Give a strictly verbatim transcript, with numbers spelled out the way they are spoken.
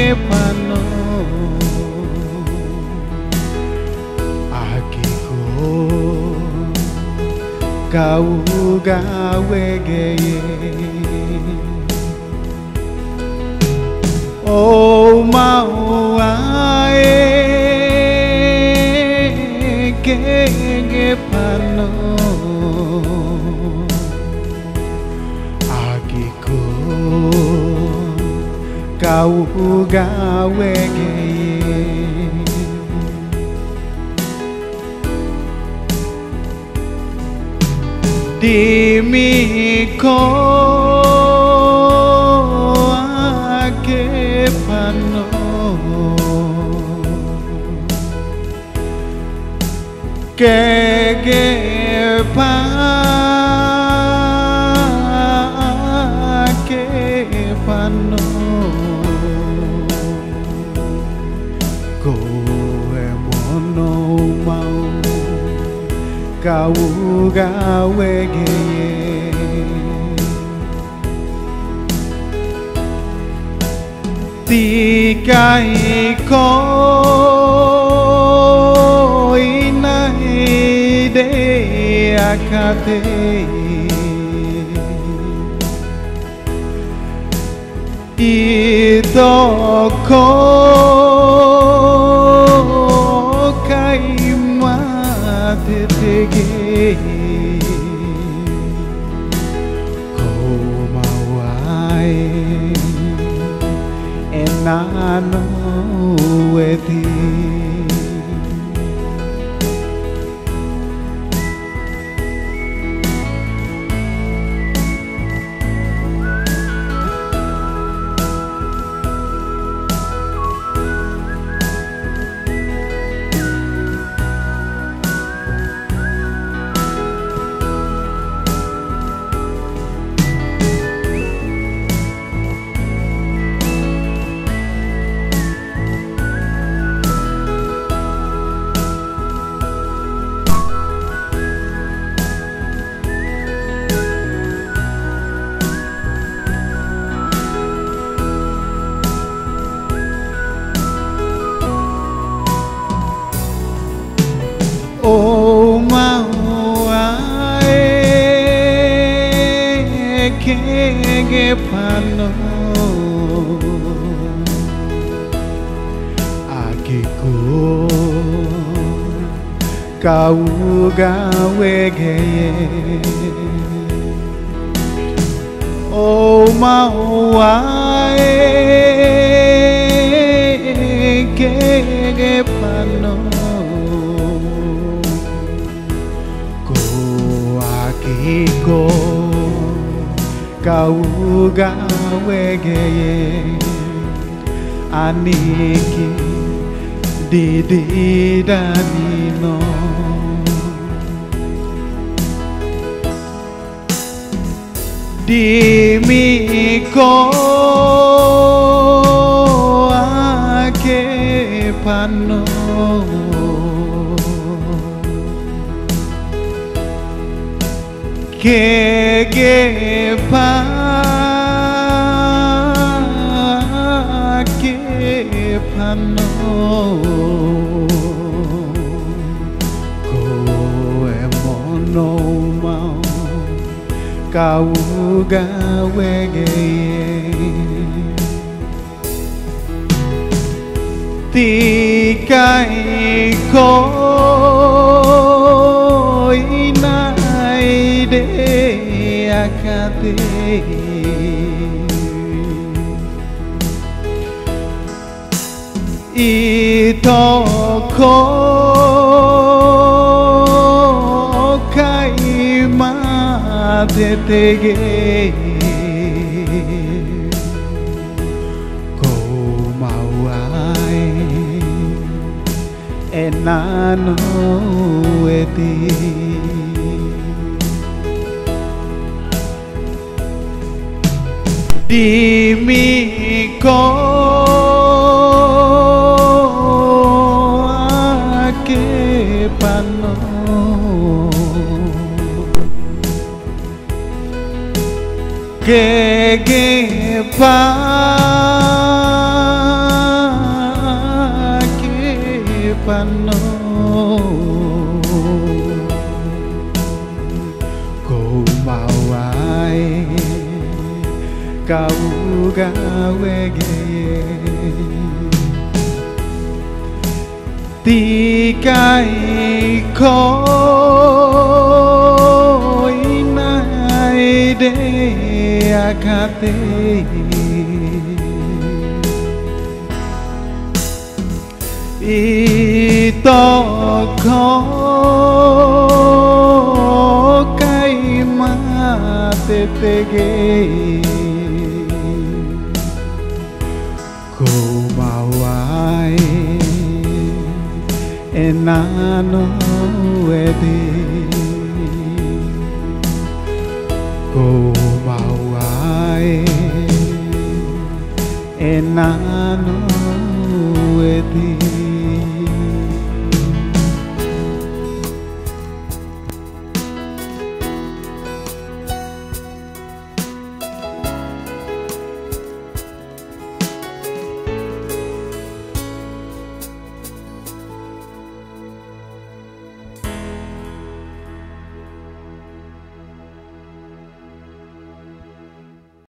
pano akiku kau gawe geye oh mau ae gege pano akiku kau gawe geye dimiko ake pano kege pake pano kowe mono mau kau gawe geye tikai ko inai de akate ito ko tege kau mawai enano eti oh mau ae kege pano akiku kau gawe geye oh mau ae kege pano Iko kau gawe geye aniki didi danino dimiko ake pano kege pake pano kowe mono mau kau gawe geye tikai ko inai de akate ito ko kai madetege ko mawai enano eti dimiko ake pano gege pa pano kau mau wae kau gawe geye tikai koi nai de akate ito ko kai mate tege ko mawai enano ede ko mawai enano ede